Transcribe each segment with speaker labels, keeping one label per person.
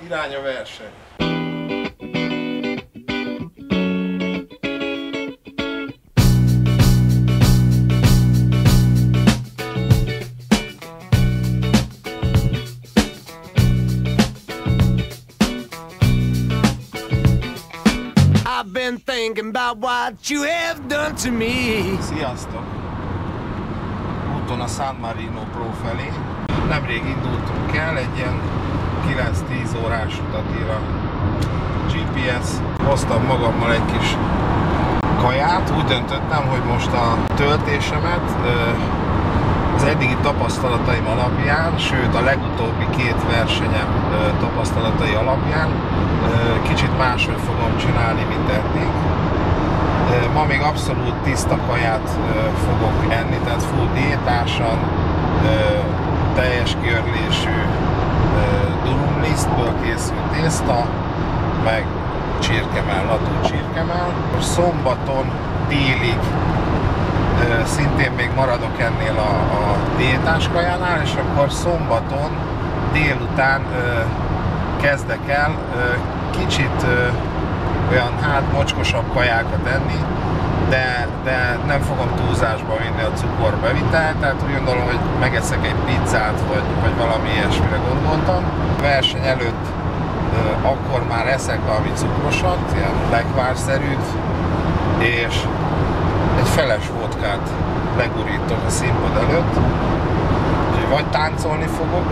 Speaker 1: Irány a verseny.
Speaker 2: I've been thinking about what you have done to me.
Speaker 1: Sziasztok! Úton a San Marino Pro felé. Nemrég indultunk el, egy ilyen 9-10 órás utat ír a GPS. Hoztam magammal egy kis kaját. Úgy döntöttem, hogy most a töltésemet az eddigi tapasztalataim alapján, sőt a legutóbbi 2 versenyem tapasztalatai alapján kicsit máshogy fogom csinálni, mint eddig. Ma még abszolút tiszta kaját fogok enni, tehát full diétásan, teljes kiörlésű durumlisztből készült tészta, meg csirkemell, natúr csirkemell. Szombaton délig szintén még maradok ennél a diétás kajánál, és akkor szombaton délután kezdek el kicsit olyan mocskosabb kajákat enni, de nem fogom túlzásba vinni a cukorbevitelt, tehát úgy gondolom, hogy megeszek egy pizzát, vagy valami ilyesmire gondoltam. A verseny előtt akkor már eszek valami cukrosat, ilyen lekvárszerűt, és egy feles vodkát legurítok a színpad előtt, úgyhogy vagy táncolni fogok,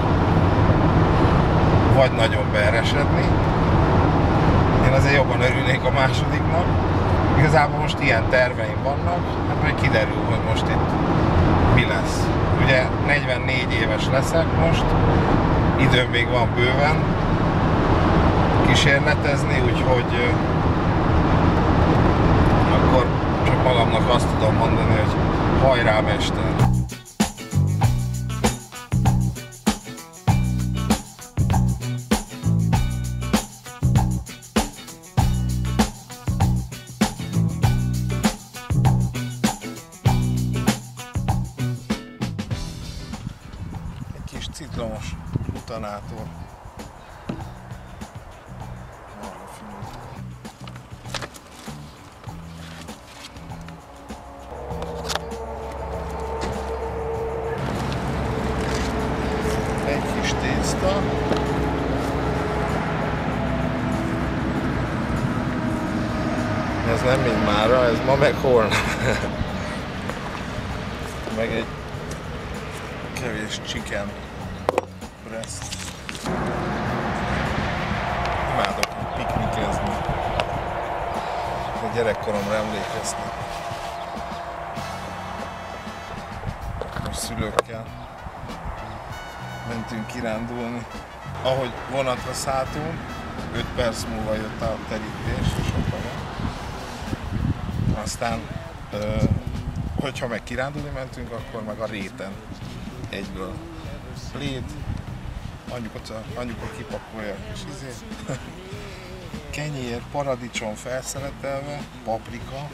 Speaker 1: vagy nagyon beeresedni. Én azért jobban örülnék a másodiknak. Igazából most ilyen terveim vannak, hát majd kiderül, hogy most itt mi lesz. Ugye 44 éves leszek most, időm még van bőven kísérletezni, úgyhogy akkor csak magamnak azt tudom mondani, hogy hajrá, mester! Citromos utanátor. Egy kis tészta. Ez nem mind mára, ez ma meg holnap. Meg egy kevés chicken breast. Imádok piknikezni. A gyerekkoromra emlékeztem. Most szülőkkel mentünk kirándulni. Ahogy vonatra szálltunk, 5 perc múlva jött a terítés, és ott van. Aztán hogyha meg kirándulni mentünk, akkor meg a réten egyből pléd, anyuka kipakolja és kenyér, paradicsom felszeletelve, paprika,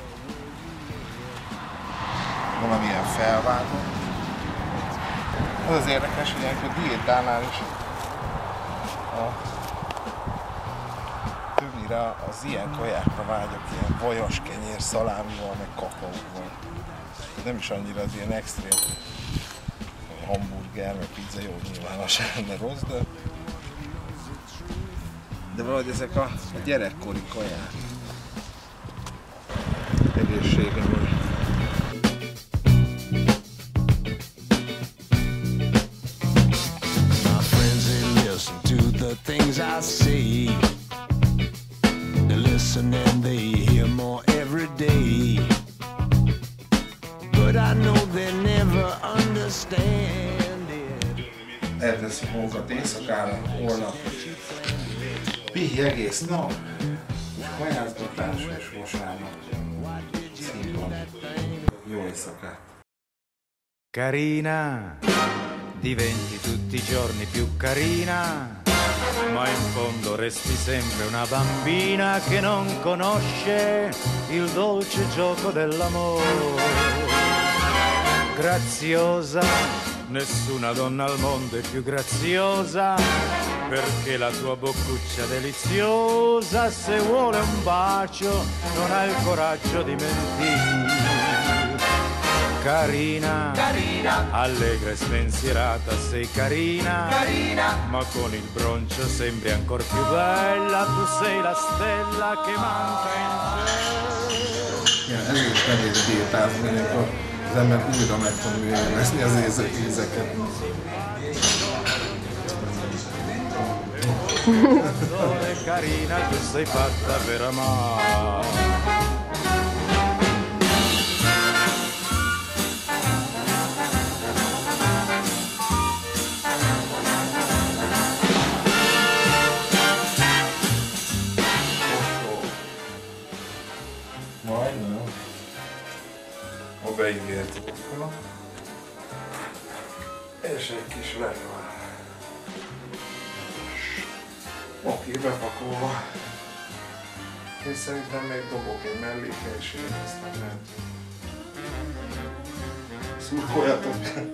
Speaker 1: valamilyen felvágott. Az érdekes, hogy ilyenkor diétánál is többnyire az ilyen kajákra vágyok, ilyen vajas kenyér, szalámival, meg kakaóval. Nem is annyira az ilyen extrém hamburger, meg pizza, jó, nyilván az sem lenne rossz, de valahogy ezek a gyerekkori kaják egészségemre.
Speaker 2: My friends, they listen to the things I say. They listen and they hear more every day. But I know they never understand it.
Speaker 1: Elteszünk magunkat éjszakára, holnap pihi egész nap, kajázgatás és vasárnap színpad. Jó éjszakát!
Speaker 3: Carina, diventi tutti i giorni più carina, ma in fondo resti sempre una bambina che non conosce il dolce gioco dell'amore. graziosa, nessuna donna al mondo è più graziosa, perché la tua boccuccia deliziosa, se vuole un bacio, non ha il coraggio di mentire. Carina, carina, allegra e spensierata, sei carina, carina, ma con il broncio sembri ancor più bella, tu sei la stella che manca in te.
Speaker 1: Ja, ez is nehéz diétázni, amikor az ember újra meg tud élvezni az érzékezeket.
Speaker 3: Carina, tu sei fatta per amare.
Speaker 1: Majdnem. Ma beígértük. És egy kis legva. Oké, bepakolva. És szerintem még dobok egy mellékelység, aztán lehet. Szurkoljatok!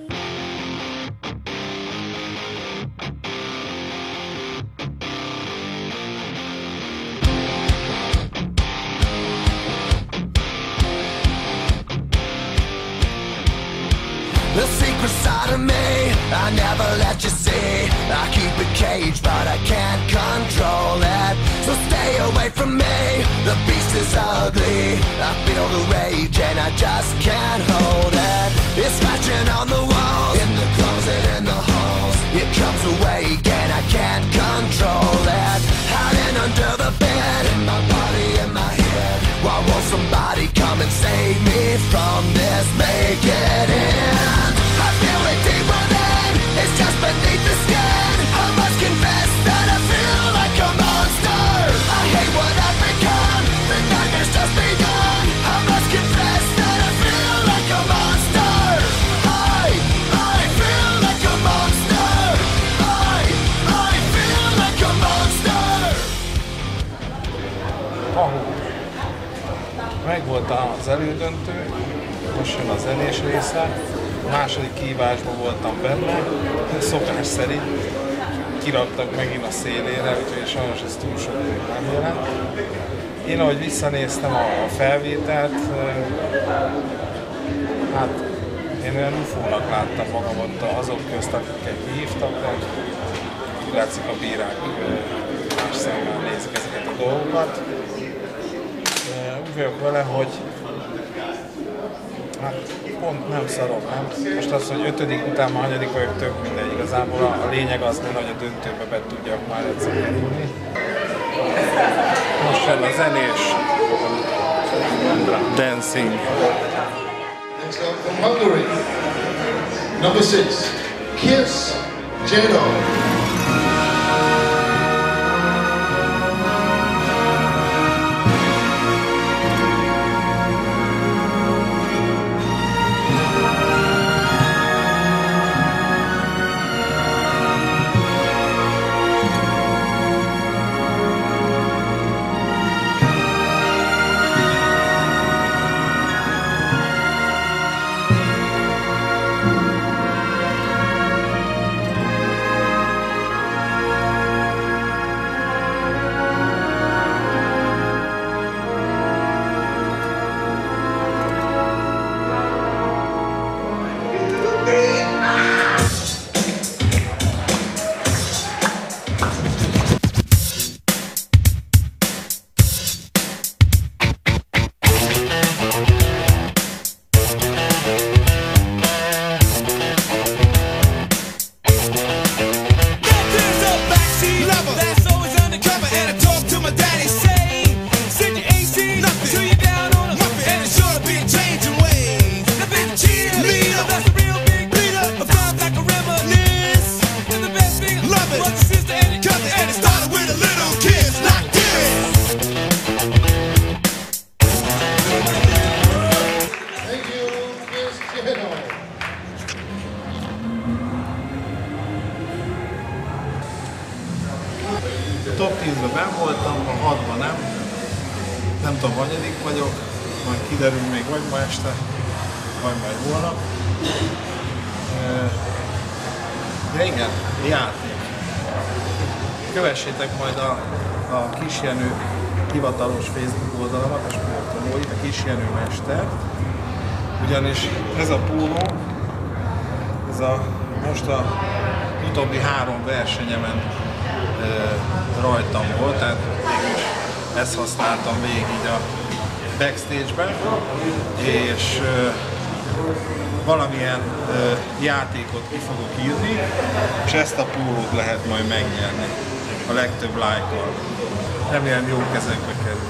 Speaker 4: The secret side of me, I never let you see. I keep it caged, but I can't control it. So stay away from me, the beast is ugly. I feel the rage and I just can't hold it. It's scratching on the walls, in the closet, in the halls. It comes awake and I can't control it. Hiding under the bed, in my body, in my head. Why won't somebody come and save me from this? Make it end. I feel it deep within, it's just beneath the skin. I must confess that I feel like a monster. I hate what I've become, the nightmare's just begun. I must confess that I feel like a monster. I feel like a monster. I feel like a monster.
Speaker 1: Megvolt az elődöntő, most jön a zenés része. A második kihívásban voltam benne, szokás szerint kiraktak megint a szélére, úgyhogy sajnos ez túl sok nem jelent. Én ahogy visszanéztem a felvételt, hát én olyan ufónak láttam magam ott azok közt, akiket kihívtak, de látszik a bírák más szemmel nézik ezeket a dolgokat. Úgy vagyok vele, hogy hát pont nem szarom, nem? Most az, hogy 5. után már 6. vagyok, tök mindegy. Igazából a lényeg az, hogy a döntőbe be tudjak már egyszer kerülni. Most jön a zenés dancing.
Speaker 5: Next up from Hungary, number 6, Kiss Jeno.
Speaker 1: Top 10-ben benn voltam, a 6-ban nem. Nem tudom, hanyadik vagyok, majd kiderül még vagy ma este, vagy majd holnap. Ja igen, játék. Kövessétek majd a Kis Jenő hivatalos Facebook oldalamat, a sportolóit, a Kis Jenő mestert. Ugyanis ez a póló, ez most a utóbbi 3 versenyemen rajtam volt, tehát mégis ezt használtam végig így a backstage-ben, és valamilyen játékot ki fogok írni, és ezt a pólót lehet majd megnyerni a legtöbb like-kal. Remélem jó kezekbe kerül.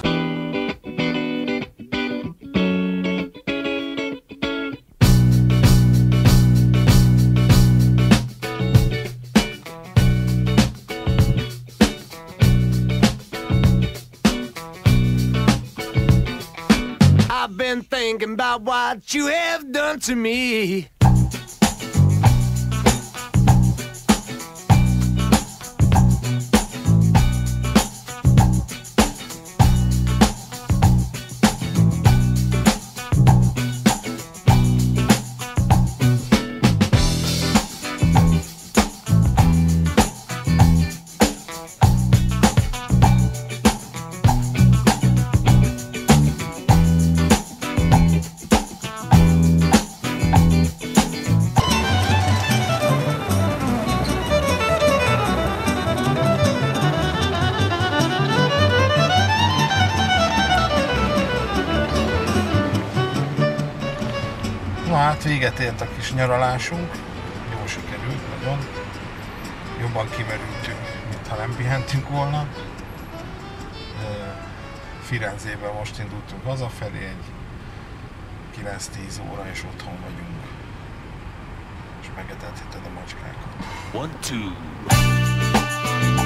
Speaker 2: I've been thinking about what you have done to me.
Speaker 1: Na hát véget ért a kis nyaralásunk, jól sikerült, nagyon. Jobban kimerültünk, mintha nem pihentünk volna. Firenzében most indultunk hazafelé, egy 9-10 óra és otthon vagyunk. És megetetheted a macskákat.
Speaker 2: 1, 2.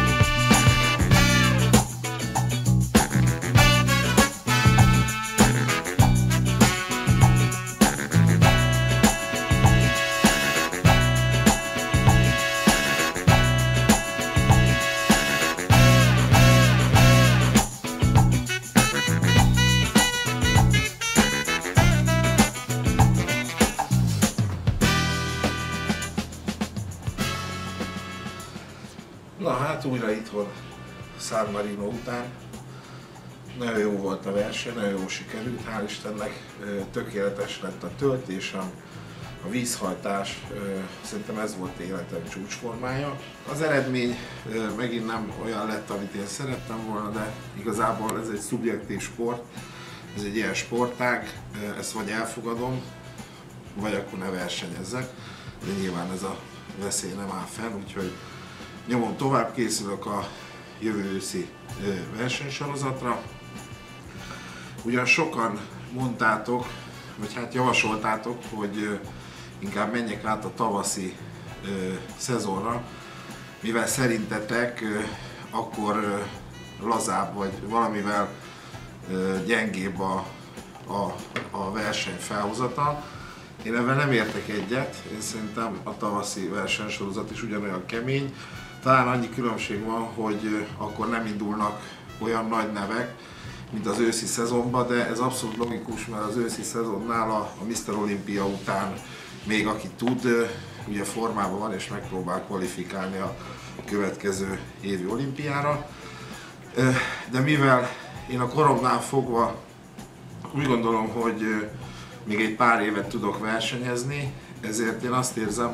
Speaker 1: Na hát újra itthon San Marino után. Nagyon jó volt a verseny, nagyon jó sikerült, hál' Istennek tökéletes lett a töltés, a vízhajtás, szerintem ez volt életem csúcsformája. Az eredmény megint nem olyan lett, amit én szerettem volna, de igazából ez egy szubjektív sport, ez egy ilyen sportág, ezt vagy elfogadom, vagy akkor ne versenyezzek, de nyilván ez a veszély nem áll fenn, úgyhogy nyomon tovább készülök a jövő őszi versenysorozatra. Ugyan sokan mondtátok, vagy hát javasoltátok, hogy inkább menjek át a tavaszi szezonra, mivel szerintetek akkor lazább, vagy valamivel gyengébb a verseny felhozata. Én ebben nem értek egyet, én szerintem a tavaszi versenysorozat is ugyanolyan kemény. Talán annyi különbség van, hogy akkor nem indulnak olyan nagy nevek, mint az őszi szezonban, de ez abszolút logikus, mert az őszi szezonnál a Mr. Olympia után még aki tud, ugye formában van és megpróbál kvalifikálni a következő évi olimpiára. De mivel én a koromnál fogva úgy gondolom, hogy még egy pár évet tudok versenyezni, ezért én azt érzem,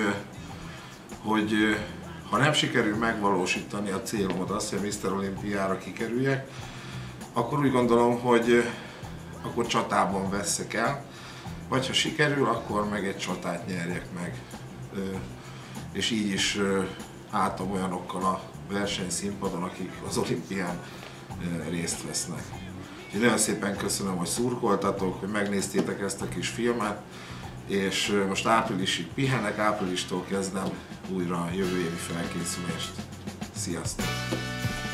Speaker 1: hogy ha nem sikerül megvalósítani a célomat, azt, hogy a Mr. Olympiára kikerüljek, akkor úgy gondolom, hogy akkor csatában veszek el, vagy ha sikerül, akkor meg egy csatát nyerjek meg. És így is álltam olyanokkal a versenyszínpadon, akik az olimpián részt vesznek. Úgyhogy nagyon szépen köszönöm, hogy szurkoltatok, hogy megnéztétek ezt a kis filmet, és most áprilisig pihenek, áprilistól kezdem újra a jövő évi felkészülést. Sziasztok!